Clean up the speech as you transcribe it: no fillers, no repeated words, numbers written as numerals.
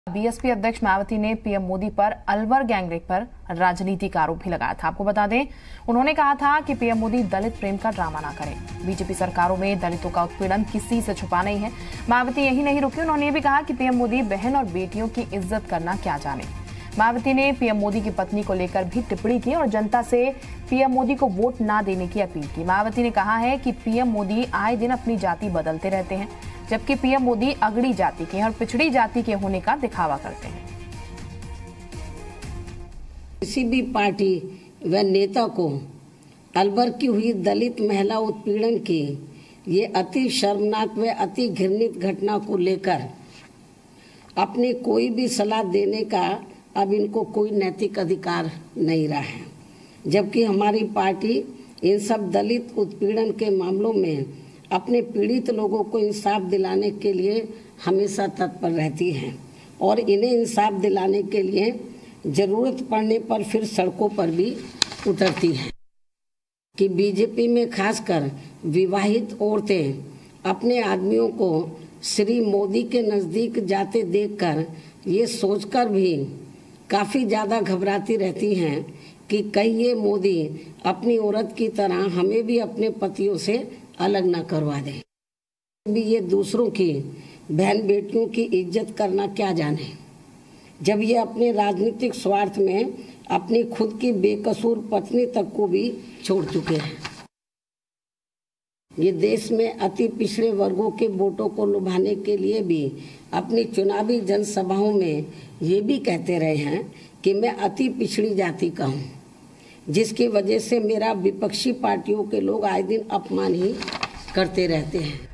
BSP अध्यक्ष मायावती ने PM Modi पर अलवर गैंगरेप पर राजनीति का आरोप भी लगाया था। आपको बता दें, उन्होंने कहा था कि पीएम मोदी दलित प्रेम का ड्रामा ना करें। बीजेपी सरकारों में दलितों का उत्पीड़न किसी से छुपा नहीं है। मायावती यही नहीं रुकी, उन्होंने ये भी कहा कि पीएम मोदी बहन और बेटियों की इज्जत करना क्या जाने। मायावती ने पीएम मोदी की पत्नी को लेकर भी टिप्पणी की और जनता से पीएम मोदी को वोट ना देने की अपील की। मायावती ने कहा है कि पीएम मोदी आए दिन अपनी जाति बदलते रहते हैं, जबकि पीएम मोदी अगड़ी जाति के और पिछड़ी जाति के होने का दिखावा करते हैं। किसी भी पार्टी व नेता को अलवर की हुई दलित महिला उत्पीड़न की ये अति शर्मनाक व अति घृणित घटना को लेकर अपने कोई भी सलाह देने का अब इनको कोई नैतिक अधिकार नहीं रहा है, जबकि हमारी पार्टी इन सब दलित उत्पीड़न के मामलों में अपने पीड़ित लोगों को इंसाफ दिलाने के लिए हमेशा तत्पर रहती है और इन्हें इंसाफ दिलाने के लिए जरूरत पड़ने पर फिर सड़कों पर भी उतरती है। कि बीजेपी में खासकर विवाहित औरतें अपने आदमियों को श्री मोदी के नज़दीक जाते देखकर ये सोचकर भी काफ़ी ज़्यादा घबराती रहती हैं कि कहीं ये मोदी अपनी औरत की तरह हमें भी अपने पतियों से अलग न करवा दे। भी ये दूसरों की बहन बेटियों की इज्जत करना क्या जाने, जब ये अपने राजनीतिक स्वार्थ में अपनी खुद की बेकसूर पत्नी तक को भी छोड़ चुके हैं। ये देश में अति पिछड़े वर्गों के वोटों को लुभाने के लिए भी अपनी चुनावी जनसभाओं में ये भी कहते रहे हैं कि मैं अति पिछड़ी जाति का हूँ, जिसकी वजह से मेरा विपक्षी पार्टियों के लोग आए दिन अपमान ही करते रहते हैं।